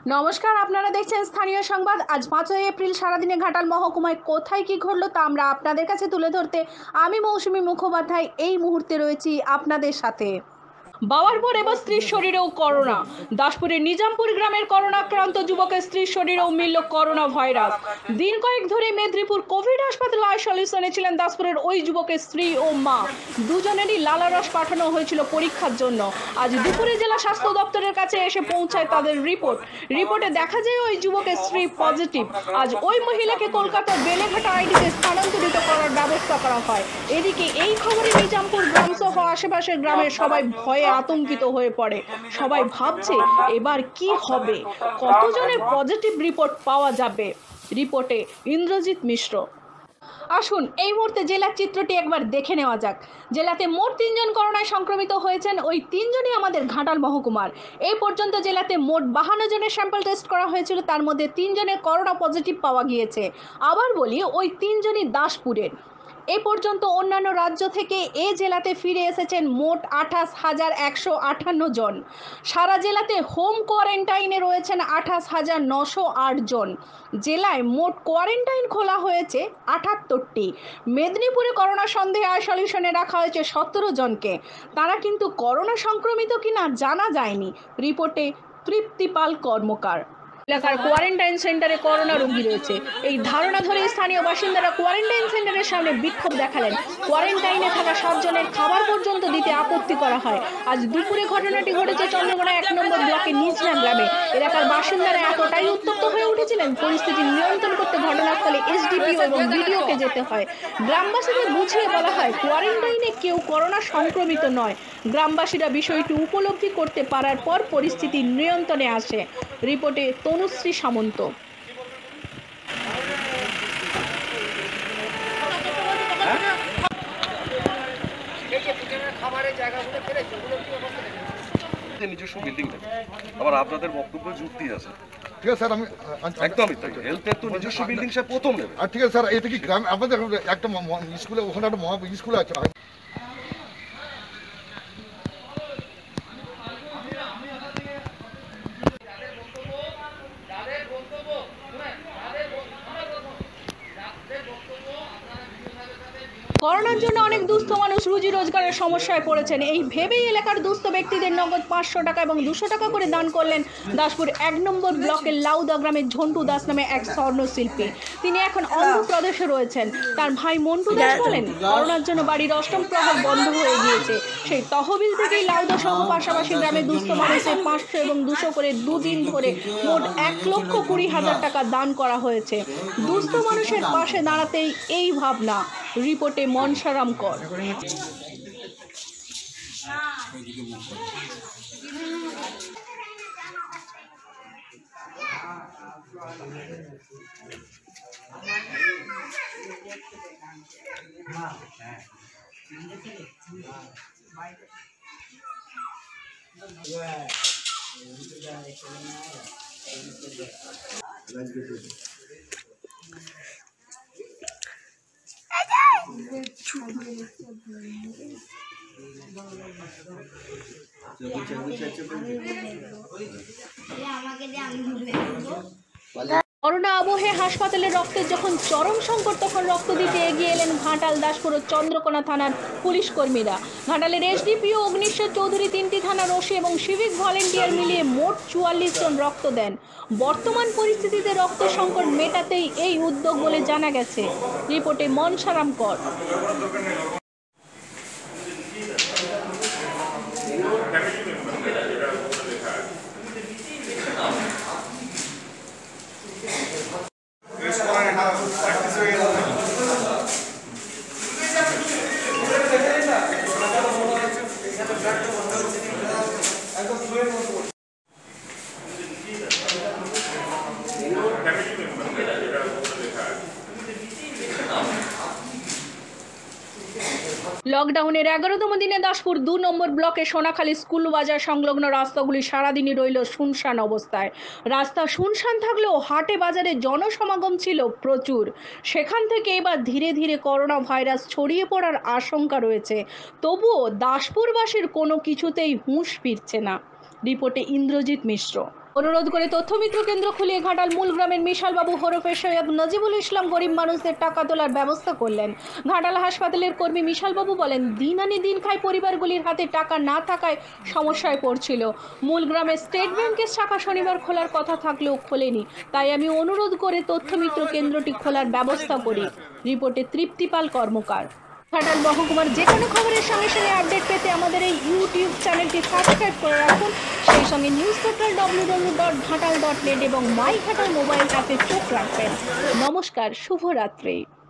নমস্কার, আপনারা দেখছেন স্থানীয় সংবাদ। আজ 5ই এপ্রিল সারাদিনে ঘাটাল মহকুমায় কোথায় কি ঘটলো তা আমরা আপনাদের কাছে তুলে ধরতে আমি মৌসুমী মুখোপাধ্যায় এই মুহূর্তে রয়েছি আপনাদের সাথে। বাবার পর এবার স্ত্রীর শরীরেও করোনা। দাসপুরের নিজামপুর গ্রামের করোনা আক্রান্ত যুবকের স্ত্রীর শরীরেও মিলল করোনা ভাইরাস। দিন কয়েক ধরে মেদিনীপুর কোভিড হাসপাতালে আইসোলেশনে ছিলেন দাসপুরের ওই যুবকের স্ত্রী ও মা। দুজনেরই লালারস পাঠানো হয়েছিল পরীক্ষার জন্য। আজ দুপুরে জেলা স্বাস্থ্য দপ্তরের কাছে এসে পৌঁছায় তাদের রিপোর্টে দেখা যায় ওই যুবকের স্ত্রী পজিটিভ। আজ ওই মহিলাকে কলকাতার বেলেঘাটা আইডিতে স্থানান্তরিত করার ব্যবস্থা করা হয়। এদিকে এই খবরে নিজামপুর গ্রাম সহ আশেপাশের গ্রামের সবাই ভয়ে আতঙ্কিত হয়ে পড়ে। সবাই ভাবছে এবার কি হবে, কতজনের পজিটিভ রিপোর্ট পাওয়া যাবে। রিপোর্টে ইন্দ্রজিৎ মিশ্র। আসুন এই মুহূর্তে জেলার চিত্রটি একবার দেখে নেওয়া যাক। জেলাতে মোট 3 জন করোনায় সংক্রমিত হয়েছেন। ওই 3 জনই আমাদের ঘাটাল মহকুমার। এই পর্যন্ত জেলাতে মোট 52 জনের স্যাম্পল টেস্ট করা হয়েছিল, তার মধ্যে 3 জনের করোনা পজিটিভ পাওয়া গিয়েছে। আবার বলি, ওই 3 জনই দাসপুরের। এ পর্যন্ত অন্যান্য রাজ্য থেকে এ জেলাতে ফিরে এসেছেন মোট 28,158 জন। সারা জেলাতে হোম কোয়ারেন্টাইনে রয়েছেন 28,908 জন। জেলায় মোট কোয়ারেন্টাইন খোলা হয়েছে 78টি। মেদিনীপুরে করোনা সন্দেহে আইসোলেশনে রাখা হয়েছে 17 জনকে। তারা কিন্তু করোনা সংক্রমিত কিনা জানা যায়নি। রিপোর্টে তৃপ্তিপাল কর্মকার। এলাকার কোয়ারেন্টাইন সেন্টারে করোনা রোগী রয়েছে, এই ধারণা ধরে স্থানীয় বাসিন্দারা কোয়ারেন্টাইন সেন্টারের সামনে বিক্ষোভ দেখালেন। কোয়ারেন্টাইনে থাকা 7 জনের খাবার পর্যন্ত দিতে আপত্তি করা হয়। আজ দুপুরে ঘটনাটি ঘটেছে চন্দ্রকোনা 1 নম্বর ব্লকের নিজরাম গ্রামে। এলাকার বাসিন্দারা এতটাই উত্তপ্ত হয়ে উঠেছিলেন, পরিস্থিতি নিয়ন্ত্রণ করতে ঘটনাস্থলে এসডিপিও এবং বিডিওকে যেতে হয়। গ্রামবাসীদের বুঝিয়ে বলা হয় কোয়ারেন্টাইনে কেউ করোনা সংক্রমিত নয়। গ্রামবাসীরা বিষয়টি উপলব্ধি করতে পারার পর পরিস্থিতি নিয়ন্ত্রণে আসে। রিপোর্টে তনুশ্রী সামন্ত। নিজস্ব বিল্ডিং থাকে, আবার আপনাদের বক্তব্য যুক্তি আছে। ঠিক আছে স্যার, আমি একদমই তাই। হেলথের তো নিজস্ব বিল্ডিং সে প্রথম নেবে। আর ঠিক আছে স্যার, এটা কি গ্রাম আমাদের একটা স্কুলে, ওখানে একটা মহা স্কুল আছে। করোনার জন্য অনেক দুস্থ মানুষ রুজি রোজগারের সমস্যায় পড়েছেন। এই ভেবেই এলাকার দুস্থ ব্যক্তিদের নগদ 500 টাকা এবং 200 টাকা করে দান করলেন দাসপুর 1 নম্বর ব্লকের লাউদা গ্রামের ঝন্টু দাস নামে এক স্বর্ণশিল্পী। তিনি এখন অন্ধ্রপ্রদেশে রয়েছেন। তার ভাই মন্টু দাস বলেন, করোনার জন্য বাড়ির অষ্টম প্রহর বন্ধ হয়ে গিয়েছে। সেই তহবিল থেকেই লাউদা সহ পাশাপাশি গ্রামের দুস্থ মানুষের 500 এবং 200 করে দুদিন ধরে মোট 1,20,000 টাকা দান করা হয়েছে। দুস্থ মানুষের পাশে দাঁড়াতেই এই ভাবনা। রিপোর্টে মনসারাম কর। করোনা আবহে হাসপাতালে রক্তের যখন চরম সংকট, তখন রক্ত দিতে এগিয়ে এলেন ঘাটাল, দাসপুর ও চন্দ্রকোনা থানার পুলিশ কর্মীরা। ঘাটালের এসডিপিও অগ্নিশ্বর চৌধুরী 3টি থানার ওসি এবং সিভিক ভলেন্টিয়ার মিলিয়ে মোট 44 জন রক্ত দেন। বর্তমান পরিস্থিতিতে রক্ত সংকট মেটাতেই এই উদ্যোগ বলে জানা গেছে। রিপোর্টে মনসারাম কর। লকডাউনের 11তম দিনে দাসপুর 2 নম্বর ব্লকে সোনাখালী স্কুল বাজার সংলগ্ন রাস্তাগুলি সারাদিনই রইল শুনশান অবস্থায়। রাস্তা শুনশান থাকলেও হাটে বাজারে জনসমাগম ছিল প্রচুর। সেখান থেকে এবার ধীরে ধীরে করোনা ভাইরাস ছড়িয়ে পড়ার আশঙ্কা রয়েছে। তবুও দাসপুরবাসীর কোনো কিছুতেই হুঁশ ফিরছে না। রিপোর্টে ইন্দ্রজিৎ মিশ্র। অনুরোধ করে তথ্যমিত্র কেন্দ্র খুলে ঘাটাল মূল গ্রামের মিশালবাবু হরফে সৈয়দ নজিবুল ইসলাম গরিব মানুষদের টাকা তোলার ব্যবস্থা করলেন। ঘাটাল হাসপাতালের কর্মী মিশালবাবু বলেন, দিন আনি দিন খায় পরিবারগুলির হাতে টাকা না থাকায় সমস্যায় পড়ছিল। মূল গ্রামের স্টেট ব্যাংকের শাখা শনিবার খোলার কথা থাকলেও খোলেনি, তাই আমি অনুরোধ করে তথ্যমিত্র কেন্দ্রটি খোলার ব্যবস্থা করি। রিপোর্টে তৃপ্তিপাল কর্মকার। ঘাটাল মহকুমার যে কোনো খবরের সঙ্গে সঙ্গে আপডেট পেতে আমাদের এই ইউটিউব চ্যানেলটি সাবস্ক্রাইব করে রাখুন। সেই সঙ্গে নিউজ পোর্টাল www.ghatal.net এবং মাই ঘাটাল মোবাইল অ্যাপে চোখ রাখবেন। নমস্কার, শুভরাত্রি।